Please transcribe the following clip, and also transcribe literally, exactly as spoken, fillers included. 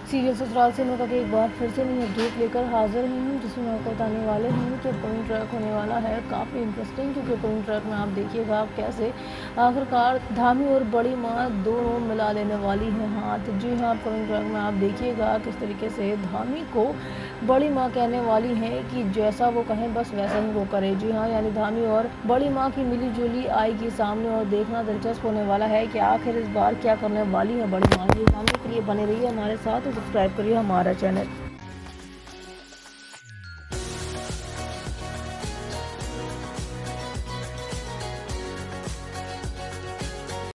Serial Sasural Simar का एक बार फिर से नई अपडेट लेकर हाजिर हुई हूँ, जिसमें मैं आपको बताने वाले हूँ कि अपकमिंग ट्रैक होने वाला है काफ़ी इंटरेस्टिंग। क्योंकि अपकमिंग ट्रैक में आप देखिएगा आप कैसे आखिरकार धामी और बड़ी माँ दोनों मिला लेने वाली है हाथ। जी हाँ, अपकमिंग ट्रैक में आप देखिएगा किस तरीके से धामी को बड़ी माँ कहने वाली है कि जैसा वो कहें बस वैसा ही वो करे। जी हाँ, यानी धामी और बड़ी माँ की मिली जुली आएगी सामने और देखना दिलचस्प होने वाला है कि आखिर इस बार क्या करने वाली है बड़ी माँ। ये जानने के लिए बने रहिए हमारे साथ और सब्सक्राइब करिए हमारा चैनल।